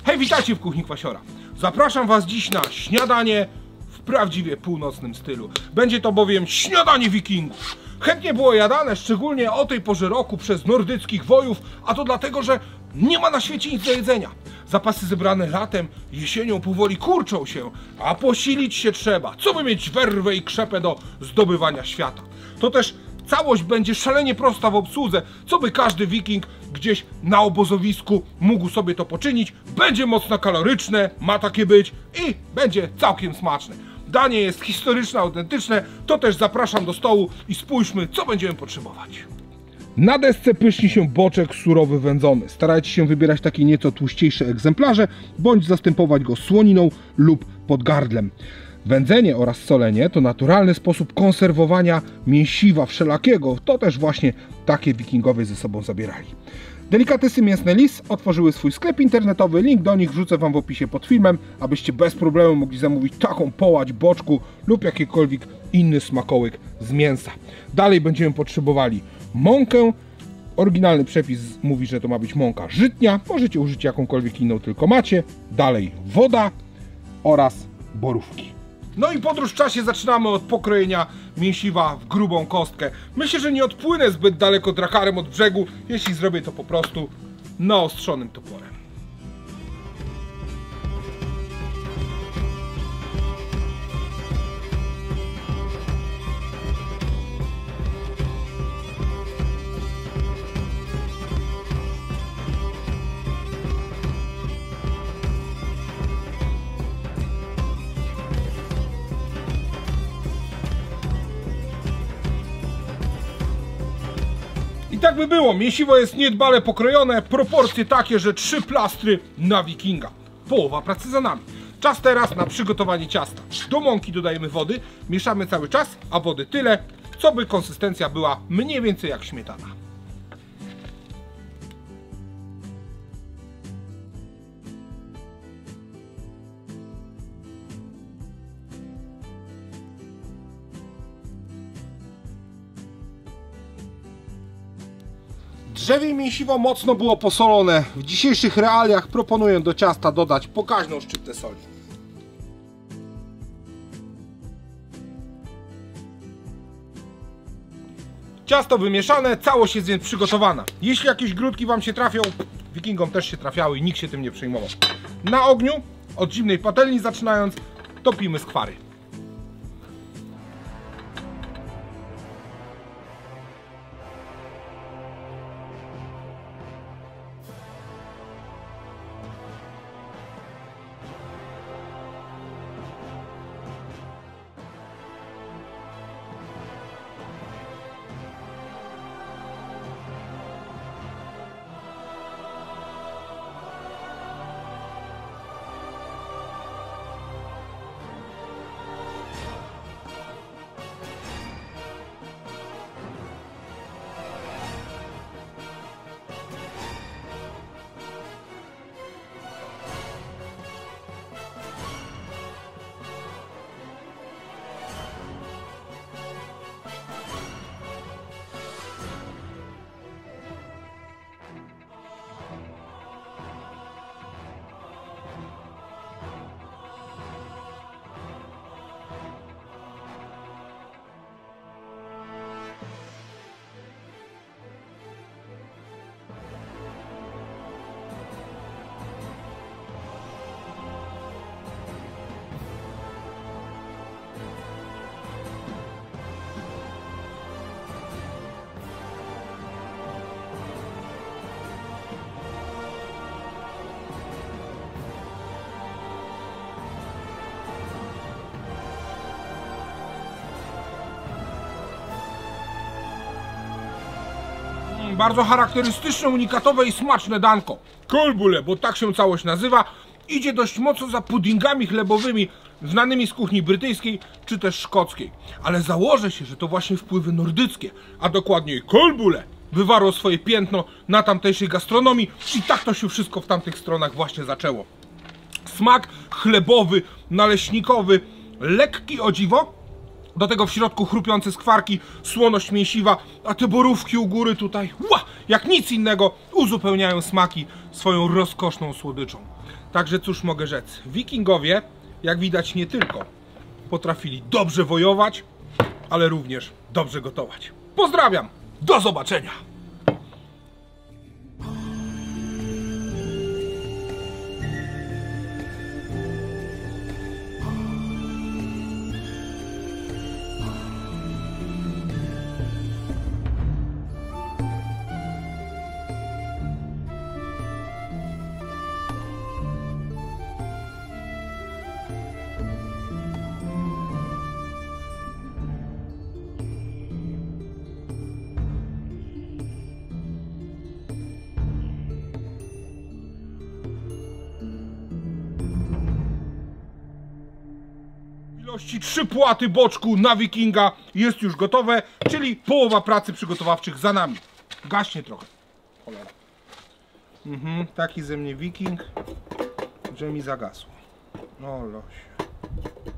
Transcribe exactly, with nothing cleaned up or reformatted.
Hej, witajcie w kuchni Kwasiora. Zapraszam was dziś na śniadanie w prawdziwie północnym stylu. Będzie to bowiem śniadanie wikingów. Chętnie było jadane, szczególnie o tej porze roku przez nordyckich wojów, a to dlatego, że nie ma na świecie nic do jedzenia. Zapasy zebrane latem, jesienią powoli kurczą się, a posilić się trzeba, co by mieć werwę i krzepę do zdobywania świata. To też całość będzie szalenie prosta w obsłudze, co by każdy wiking gdzieś na obozowisku mógł sobie to poczynić. Będzie mocno kaloryczne, ma takie być i będzie całkiem smaczne. Danie jest historyczne, autentyczne, to też zapraszam do stołu i spójrzmy, co będziemy potrzebować. Na desce pyszni się boczek surowy wędzony. Starajcie się wybierać takie nieco tłuściejsze egzemplarze, bądź zastępować go słoniną lub podgardlem. Wędzenie oraz solenie to naturalny sposób konserwowania mięsiwa wszelakiego. To też właśnie takie wikingowie ze sobą zabierali. Delikatesy Mięsne Lis otworzyły swój sklep internetowy. Link do nich wrzucę wam w opisie pod filmem, abyście bez problemu mogli zamówić taką połać boczku lub jakikolwiek inny smakołyk z mięsa. Dalej będziemy potrzebowali mąkę. Oryginalny przepis mówi, że to ma być mąka żytnia. Możecie użyć jakąkolwiek inną tylko macie. Dalej woda oraz borówki. No i podróż w czasie zaczynamy od pokrojenia mięsiwa w grubą kostkę. Myślę, że nie odpłynę zbyt daleko drakarem od brzegu, jeśli zrobię to po prostu naostrzonym toporem. I tak by było, mięsiwo jest niedbale pokrojone, proporcje takie, że trzy plastry na wikinga. Połowa pracy za nami. Czas teraz na przygotowanie ciasta. Do mąki dodajemy wody, mieszamy cały czas, a wody tyle, co by konsystencja była mniej więcej jak śmietana. Drzewie mięsiwo mocno było posolone. W dzisiejszych realiach proponuję do ciasta dodać pokaźną szczyptę soli. Ciasto wymieszane, całość jest więc przygotowana. Jeśli jakieś grudki wam się trafią, wikingom też się trafiały i nikt się tym nie przejmował. Na ogniu, od zimnej patelni zaczynając, topimy skwary. Bardzo charakterystyczne, unikatowe i smaczne danko. Kolbule, bo tak się całość nazywa, idzie dość mocno za puddingami chlebowymi znanymi z kuchni brytyjskiej czy też szkockiej. Ale założę się, że to właśnie wpływy nordyckie, a dokładniej kolbule, wywarło swoje piętno na tamtejszej gastronomii i tak to się wszystko w tamtych stronach właśnie zaczęło. Smak chlebowy, naleśnikowy, lekki o dziwo. Do tego w środku chrupiące skwarki, słoność mięsiwa, a te borówki u góry tutaj, ła, jak nic innego, uzupełniają smaki swoją rozkoszną słodyczą. Także cóż mogę rzec, wikingowie, jak widać, nie tylko potrafili dobrze wojować, ale również dobrze gotować. Pozdrawiam, do zobaczenia! Ilości trzy płaty boczku na wikinga jest już gotowe, czyli połowa pracy przygotowawczych za nami. Gaśnie trochę. Cholera. Mhm, taki ze mnie wiking, że mi zagasło. No losie.